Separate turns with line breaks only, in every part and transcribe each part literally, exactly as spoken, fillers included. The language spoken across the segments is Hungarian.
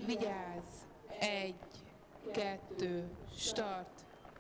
Vigyázz! Egy, kettő, start!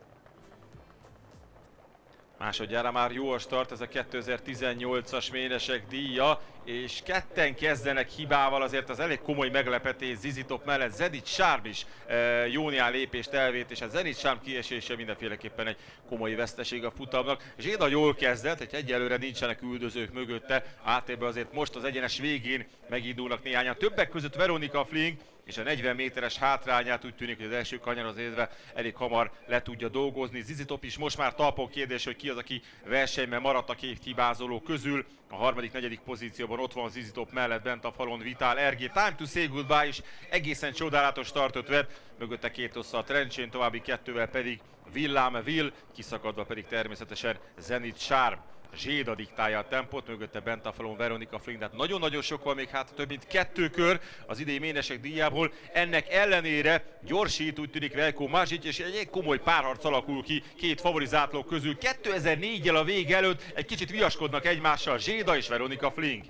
Másodjára már jó a start, ez a kétezer-tizennyolcas ménesek díja, és ketten kezdenek hibával, azért az elég komoly meglepetés Zizi Top mellett. Zenit Charm is e, jónál lépést elvét, és a Zenit Charm kiesése mindenféleképpen egy komoly veszteség a futamnak. Zséda jól kezdett, hogy egyelőre nincsenek üldözők mögötte, átérben azért most az egyenes végén megindulnak néhányan. Többek között Veronika Fling, és a negyven méteres hátrányát úgy tűnik, hogy az első kanyaroz érve elég hamar le tudja dolgozni. Zizi Top is most már talpon kérdés, hogy ki az, aki versenyben maradt a két hibázoló közül. A harmadik, negyedik pozícióban ott van Zizi Top mellett bent a falon Vitál Ergé. Time to say goodbye is egészen csodálatos startot vett, mögötte két hossza a Trencsén, további kettővel pedig Villám Will, kiszakadva pedig természetesen Zenit Charm. Zséda diktálja a tempót, mögötte bent a falon Veronika Fling, tehát nagyon-nagyon sok van még, hát több mint kettő kör az idei ménesek díjából. Ennek ellenére gyorsít, úgy tűnik Veljko Mažić, és egy komoly párharc alakul ki két favorizátló közül. kétezer-néggyel a vége előtt egy kicsit viaskodnak egymással Zséda és Veronika Fling.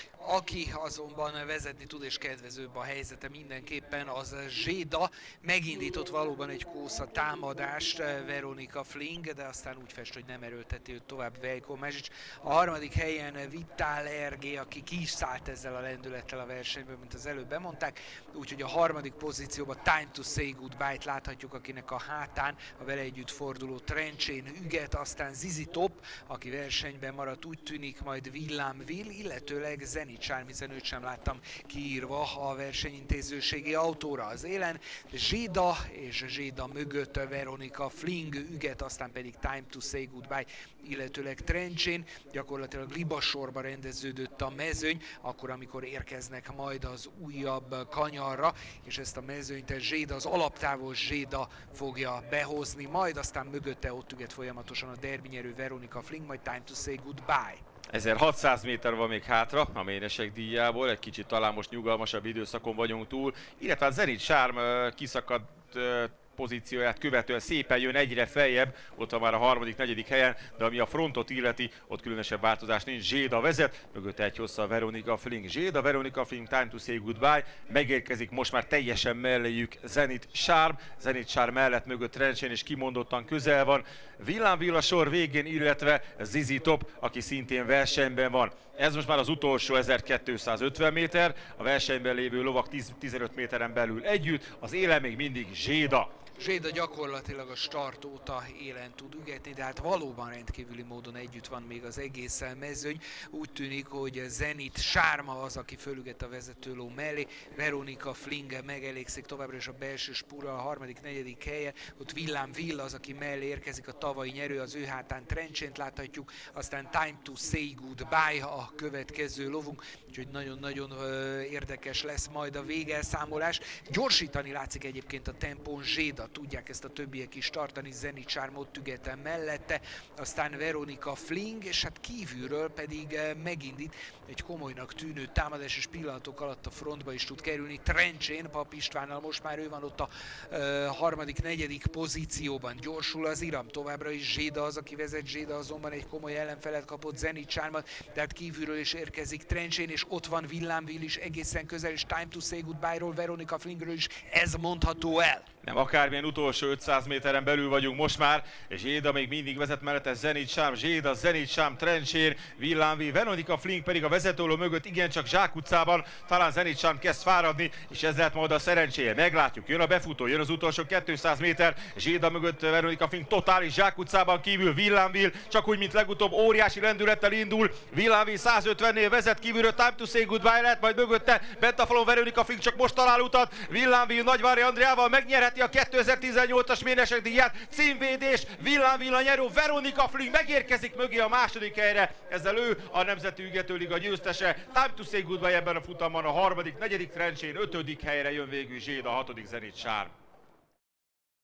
Aki azonban vezetni tud és kedvezőbb a helyzete mindenképpen, az Zséda. Megindított valóban egy kósza támadást Veronika Fling, de aztán úgy fest, hogy nem erőlteti őt tovább Veljko Mažić. A harmadik helyen Vitál Ergé, aki ki is szállt ezzel a lendülettel a versenyből, mint az előbb bemondták. Úgyhogy a harmadik pozícióban Time to say goodbye-t láthatjuk, akinek a hátán a vele együtt forduló Trencsén üget, aztán Zizi Top, aki versenyben maradt, úgy tűnik, majd Villám Will, illetőleg Zenit Charm, hiszen őt sem láttam kiírva a versenyintézőségi autóra az élen. Zséda és Zséda mögött Veronika Fling üget, aztán pedig Time to say goodbye, illetőleg Trencsén. Gyakorlatilag libasorba rendeződött a mezőny, akkor amikor érkeznek majd az újabb kanyarra, és ezt a mezőnyt Zséda, az alaptávos Zséda fogja behozni, majd aztán mögötte ott üget folyamatosan a derbinyerő Veronika Fling, majd Time to say goodbye.
ezerhatszáz méter van még hátra a ménesek díjából, egy kicsit talán most nyugalmasabb időszakon vagyunk túl, illetve a Zenit Charm kiszakadt pozícióját követően szépen jön egyre feljebb, ott van már a harmadik, negyedik helyen, de ami a frontot illeti, ott különösebb változás nincs. Zséda vezet, mögött egy hossza a Veronika Fling. Zséda, Veronika Fling, Time to say goodbye, megérkezik most már teljesen melléjük Zenit Charm, Zenit Charm mellett mögött Trencsén és kimondottan közel van Villám Will a sor végén, illetve Zizi Top, aki szintén versenyben van. Ez most már az utolsó ezerkétszázötven méter, a versenyben lévő lovak tíz-tizenöt méteren belül együtt, az élen még mindig Zséda.
Zséda gyakorlatilag a start óta élen tud ügetni, de hát valóban rendkívüli módon együtt van még az egész mezőny. Úgy tűnik, hogy Zenit Charm az, aki fölüget a vezetőló mellé, Veronika Fling megelégszik továbbra is a belső spúra a harmadik, negyedik helye, ott Villám Will az, aki mellé érkezik, a tavalyi nyerő, az ő hátán Trencsént láthatjuk, aztán Time to say goodbye a következő lovunk, úgyhogy nagyon-nagyon érdekes lesz majd a végelszámolás. Gyorsítani látszik egyébként a tempón Zséda, tudják ezt a többiek is tartani, Zenit Charm ott ügetem mellette, aztán Veronika Fling, és hát kívülről pedig megindít egy komolynak tűnő támadás, és pillanatok alatt a frontba is tud kerülni Trencsén, Pap Istvánnal, most már ő van ott a uh, harmadik, negyedik pozícióban, gyorsul az iram, továbbra is Zséda az, aki vezet, Zséda azonban egy komoly ellenfelet kapott Zenit Charmmal, tehát kívülről is érkezik Trencsén, és ott van Villám Will is egészen közel, és Time to say goodbye-ról, Veronika Flingről is ez mondható el.
Nem akármilyen utolsó ötszáz méteren belül vagyunk most már, és Zséda még mindig vezet mellette Zenit Charm, Zséda, Zenit Charm, Trencsén, Villám Will, Veronika Fling pedig a vezetőló mögött igencsak zsákutcában, talán Zenit Charm kezd fáradni, és ez lehet majd a szerencséje. Meglátjuk, jön a befutó, jön az utolsó kétszáz méter, Zséda mögött Veronika Fling totális zsákutcában, kívül Villám Will, csak úgy, mint legutóbb óriási lendülettel indul, Villám Will százötvennél vezet kívülről, Time to say goodbye lehet, majd mögötte bent a falon Veronika Fling csak most talál utat, Villám Will Nagyvári Andreával megnyerheti a kétezer-tizennyolcas ménesek díját, címvédés, Villám Will a nyerő, Veronika Fling megérkezik mögé a második helyre, ezzel ő a Nemzeti Ügetőliga győztese. Time to say goodbye ebben a futamban, a harmadik, negyedik Trencsén, ötödik helyre jön végül Zséda, a hatodik Zenit Charm.